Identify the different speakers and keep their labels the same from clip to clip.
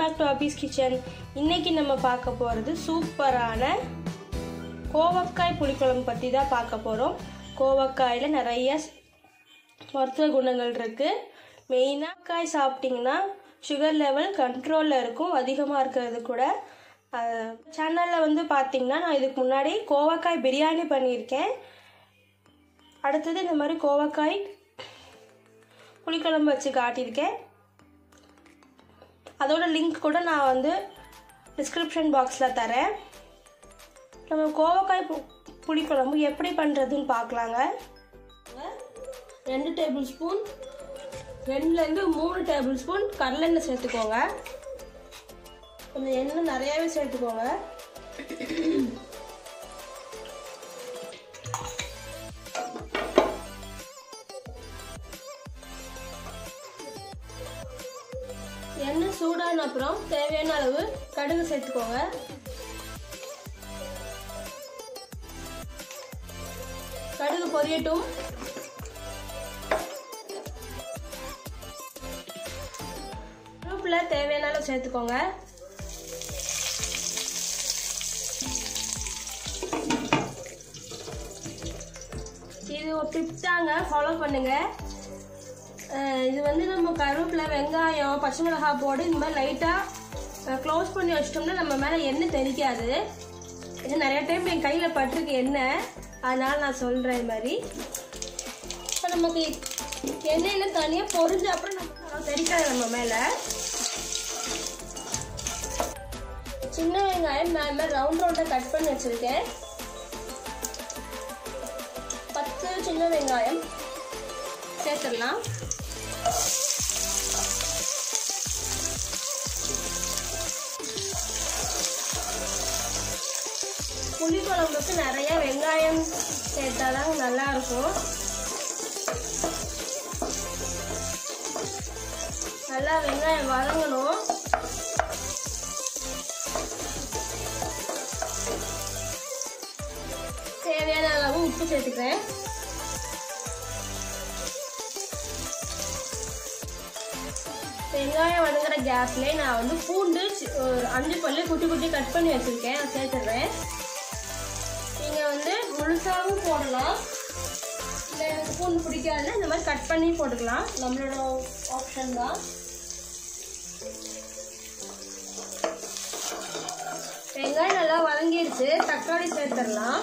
Speaker 1: Back to Hafiz kitchen. இன்னைக்கு நம்ம பார்க்க போகிறது சூப்பரான கோவக்காய் புளிக்குழம்பு பற்றி தான் பார்க்க போகிறோம். கோவக்காயில் நிறைய மருத்துவ குணங்கள் இருக்குது. மெயினாக காய் சாப்பிட்டிங்கன்னா சுகர் லெவல் கண்ட்ரோலில் இருக்கும். அதிகமாக இருக்கிறது கூட. சேனலில் வந்து பார்த்திங்கன்னா நான் இதுக்கு முன்னாடி கோவக்காய் பிரியாணி பண்ணியிருக்கேன். அடுத்தது இந்த மாதிரி கோவக்காய் புளிக்குழம்பு வச்சு காட்டியிருக்கேன். அதோட லிங்க் கூட நான் வந்து டிஸ்கிரிப்ஷன் பாக்ஸில் தரேன். நம்ம கோவக்காய் புளிக்குழம்பு எப்படி பண்ணுறதுன்னு பார்க்கலாங்க. 2 டேபிள் ஸ்பூன் 2லேருந்து 3 டேபிள் ஸ்பூன் கடலெண்ணெய் சேர்த்துக்கோங்க. கொஞ்சம் எண்ணெய் நிறையாவே சேர்த்துக்கோங்க. எண்ணெய் சூடான அப்புறம் தேவையான அளவு கடுகு சேர்த்துக்கோங்க. கடுகு பொரியட்டும். கருவேப்பிலை தேவையான அளவு சேர்த்துக்கோங்க. இது ஒரு டிப்ஸ் தாங்க, ஃபாலோ பண்ணுங்க. இது வந்து நம்ம கருவேப்பிலை, வெங்காயம், பச்சை மிளகாய் போட்டு இந்த மாதிரி லைட்டாக க்ளோஸ் பண்ணி வச்சிட்டோம்னா நம்ம மேலே எண்ணெய் தெளிக்காது. இது நிறைய டைம் என் கையில் பட்டிருக்கு எண்ணெய், அதனால் நான் சொல்கிறேன். இது மாதிரி இப்போ நமக்கு எண்ணெயில் தனியாக பொரிஞ்ச அப்புறம் நம்ம தெளிக்காது நம்ம மேலே. சின்ன வெங்காயம் நான் இந்த மாதிரி ரவுண்டாக கட் பண்ணி வச்சுருக்கேன். 10 சின்ன வெங்காயம் சேர்த்துடலாம். புளிக்குழம்புக்கு நிறைய வெங்காயம் சேர்த்தாதான் நல்லா இருக்கும். நல்லா வெங்காயம் வதங்கணும். தேவையான அளவு உப்பு சேர்த்துக்கிறேன். வெங்காயம் வதங்குற கேப்லேயே நான் வந்து பூண்டு ஒரு 5 பல்லு குட்டி குட்டி கட் பண்ணி வச்சுருக்கேன், அதை சேர்த்துடுறேன். நீங்கள் வந்து முழுசாகவும் போடலாம், இல்லை எனக்கு பூண்டு பிடிக்காதுன்னா இந்த மாதிரி கட் பண்ணி போட்டுக்கலாம். நம்மளோட ஆப்ஷன் தான். வெங்காயம் நல்லா வதங்கிடுச்சு. தக்காளி சேர்த்துடலாம்.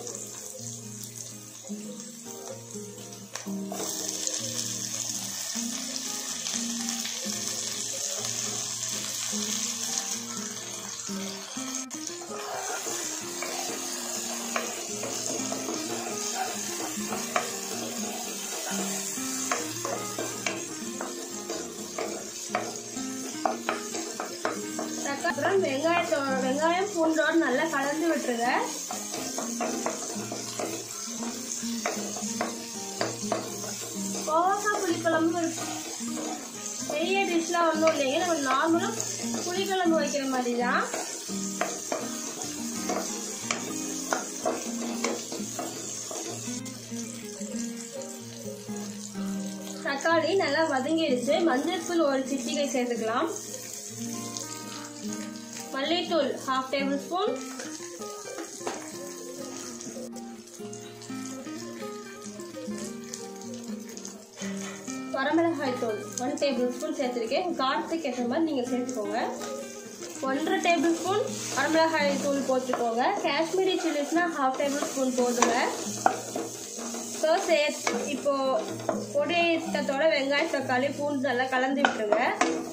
Speaker 1: அப்புறம் வெங்காயம் பூண்டோடு நல்லா கலந்து விட்டுருங்க. கோவக்காய் புளிக்குழம்பு பெரிய டிஷ்லாம் ஒன்றும் இல்லைங்க, நம்ம நார்மலாக புளிக்குழம்பு வைக்கிற மாதிரி தான். தக்காளி நல்லா வதங்கிடுச்சு. மஞ்சள் தூள் 1 சிட்டிகை சேர்த்துக்கலாம். மல்லித்தூள் 1/2 டேபிள் ஸ்பூன். வரமிளகாய் தூள் 1 டேபிள் ஸ்பூன் சேர்த்துருக்கேன். காரத்துக்கு ஏற்ற மாதிரி நீங்கள் சேர்த்துக்கோங்க. 1/2 டேபிள் ஸ்பூன் வரமிளகாய் தூள் போட்டுக்கோங்க. காஷ்மீரி சில்லிஸ்னா 1/2 டேபிள் ஸ்பூன் போடுங்க. ஸோ இப்போ பொடித்தோட வெங்காயம், தக்காளி, பூண்டு நல்லா கலந்து விட்டுருங்க.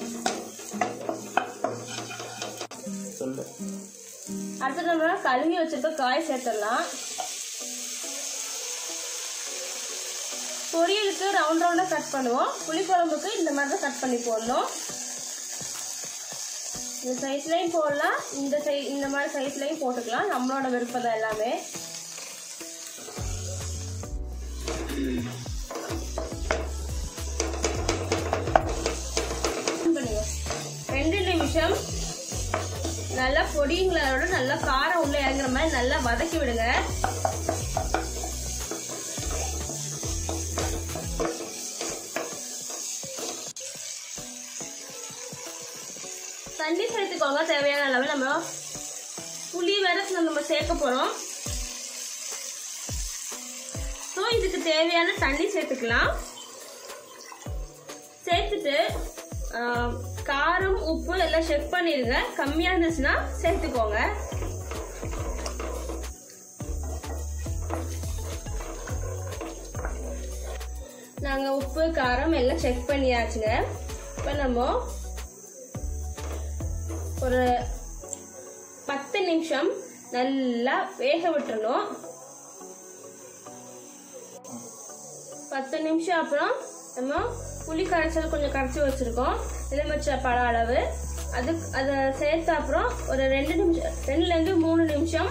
Speaker 1: அடுத்து நம்ம கழுவி வச்சிருக்க காய் சேர்த்துடலாம். பொரியலுக்கு ரவுண்டா கட் பண்ணுவோம், புளிக்குழம்புக்கு இந்த மாதிரி தான் கட் பண்ணி போடணும். இந்த சைஸ்லையும் போடலாம், இந்த மாதிரி சைஸ்லையும் போட்டுக்கலாம். நம்மளோட விருப்பம் தான் எல்லாமே. பண்ணுங்க 2 நிமிஷம். நல்லா பொடிங்களோட நல்லா காரம் உள்ள இறங்குற மாதிரி நல்லா வதக்கி விடுங்க. தண்ணி சேர்த்துக்கோங்க தேவையான அளவு. நம்ம புளி வேற நம்ம சேர்க்க போறோம். ஸோ இதுக்கு தேவையான தண்ணி சேர்த்துக்கலாம். சேர்த்துட்டு காரம் உப்பு எல்லாம் செக் பண்ணிருங்க. கம்மியா இருந்துச்சுன்னா சேர்த்துக்கோங்க. நாங்க உப்பு காரம் எல்லாம் செக் பண்ணியாச்சுங்க. இப்ப நம்ம ஒரு 10 நிமிஷம் நல்லா வேக விட்டுறணும். 10 நிமிஷம் அப்புறம் நம்ம புளி கரைச்சல் கொஞ்சம் கரைச்சி வச்சிருக்கோம், எலுமிச்சை பழ அளவு. அதை சேர்த்த அப்புறம் ஒரு 2லேருந்து 3 நிமிஷம்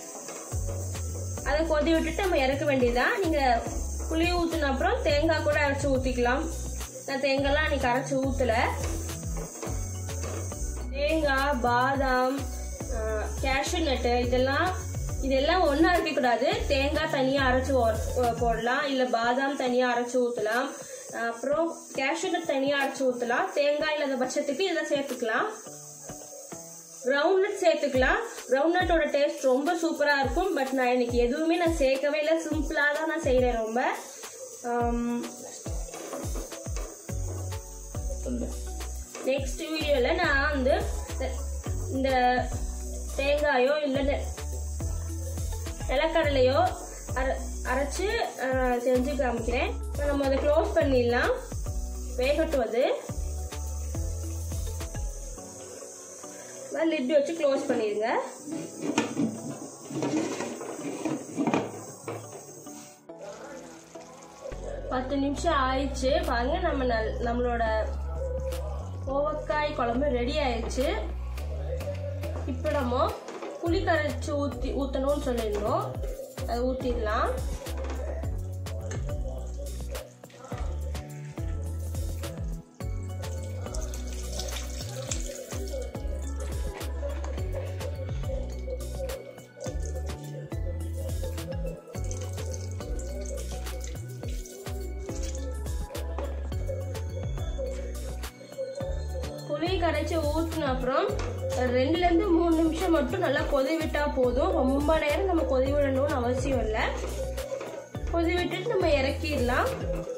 Speaker 1: அதை கொதி விட்டுட்டு நம்ம இறக்க வேண்டியதுதான். நீங்க புளி ஊத்துன அப்புறம் தேங்காய் கூட அரைச்சி ஊத்திக்கலாம். நான் தேங்காய்லாம் அன்னைக்கு அரைச்சி ஊத்தல. தேங்காய், பாதாம், கேஷ்யூ நட்டு இதெல்லாம் ஒன்னா இருக்க கூடாது. தேங்காய் தனியா அரைச்சு போடலாம், இல்ல பாதாம் தனியா அரைச்சு ஊத்தலாம், அப்புறம் கேஷ்யூ நட் தனியா அரைச்சு ஊத்தலாம். தேங்காய் இல்லாத பட்சத்துக்கு இதெல்லாம் சேர்த்துக்கலாம். கிரவுண்ட் நட் சேர்த்துக்கலாம். கிரவுண்ட் நட்டோட டேஸ்ட் ரொம்ப சூப்பரா இருக்கும். பட் நான் இன்னைக்கு எதுவுமே நான் சேர்க்கவே இல்லை, சிம்பிளா தான் நான் செய்யறேன். ரொம்ப நெக்ஸ்ட் வீடியோல நான் வந்து இந்த தேங்காயோ இல்ல நிலக்கடலையோ அரைச்சு செஞ்சு காமிக்கிறேன். இப்போ நம்ம அதை க்ளோஸ் பண்ணிடலாம். வேகட்டுவது லிட் வச்சு க்ளோஸ் பண்ணிடுங்க. பத்து நிமிஷம் ஆயிடுச்சு பாருங்க. நம்மளோட கோவக்காய் குழம்பு ரெடி ஆயிடுச்சு. இப்போ நம்ம புளி கரைச்சி ஊற்றணும்னு சொல்லியிருந்தோம், அதை ஊற்றிடலாம். புளி கரைச்சி ஊற்றின அப்புறம் 2லேருந்து 3 நிமிஷம் மட்டும் நல்லா கொதி விட்டா போதும். ரொம்ப நேரம் நம்ம கொதி விடணும்னு அவசியம் இல்லை. கொதி விட்டுட்டு நம்ம இறக்கிடலாம்.